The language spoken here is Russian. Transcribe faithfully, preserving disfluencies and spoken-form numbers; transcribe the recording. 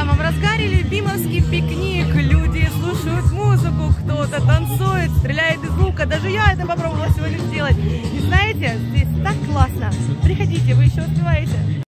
самом разгаре любимовский пикник. Люди слушают музыку, кто-то танцует, стреляет из лука. Даже я это попробовала сегодня сделать. И знаете, здесь так классно. Приходите, вы еще успеваете.